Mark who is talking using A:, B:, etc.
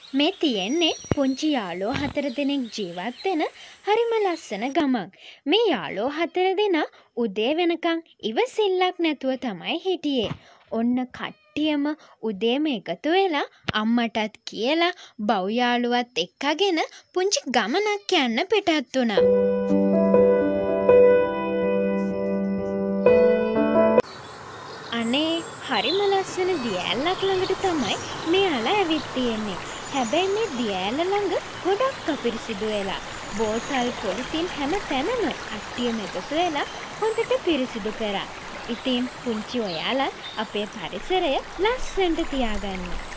A: මේ තියෙන්නේ පුංචි යාළුවෝ 4 දෙනෙක් ජීවත් වෙන හරිම ලස්සන ගමක්. මේ යාළුවෝ 4 දෙනා උදේ වෙනකන් ඉවසිල්ලක් නැතුව තමයි හිටියේ. ඔන්න කට්ටියම උදේම එකතු වෙලා අම්මටත් කියලා බව් යාළුවත් එක්කගෙන පුංචි ගමනක් යන්න පිටත් වුණා. අනේ හරිම ලස්සන දියැලක් ළඟට තමයි මෙයාලා ඇවිත් තියෙන්නේ. හැබැයි මේ දියැල ළඟ ගොඩක් අපිරිසිදු වෙලා. බෝතල් පොලිතින් හැම තැනම කට්ටියම එකතු වෙලා හොඳට පිරිසිදු කරා. ඉතින් පුංචි ඔයාලා අපේ පරිසරය ලස්සනට තියාගන්න.